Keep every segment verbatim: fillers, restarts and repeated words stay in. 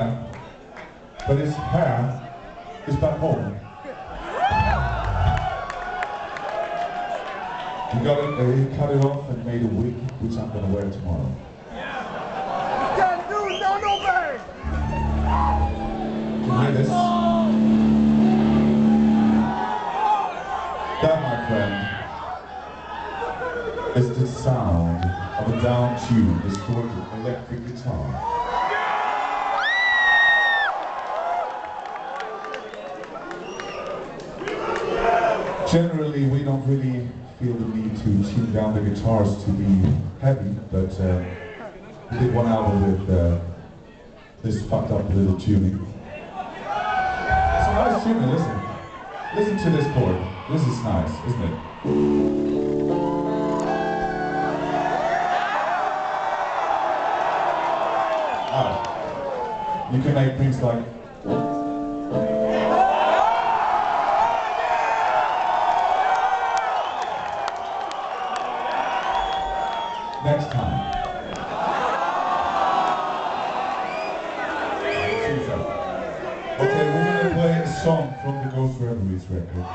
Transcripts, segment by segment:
man, but his hair is back home. He got it, uh, he cut it off and made a wig, which I'm gonna wear tomorrow. Can't do no no bang. Can you hear this? That, my friend, is the sound of a down-tuned, distorted electric guitar. Generally, we don't really feel the need to tune down the guitars to be heavy, but uh, we did one album with uh, this fucked up little tuning. It's a nice tuning, listen. Listen to this chord. This is nice, isn't it? Ah, you can make things like next time. Okay, we're gonna play a song from the Ghost Reveries record.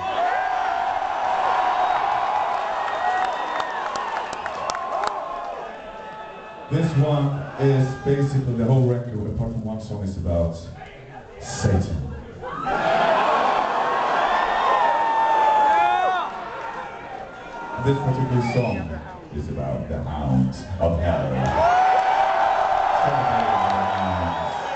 This one is basically the whole record, apart from one song, is about Satan. This particular song is about the hounds of hell. Celebrating the hounds.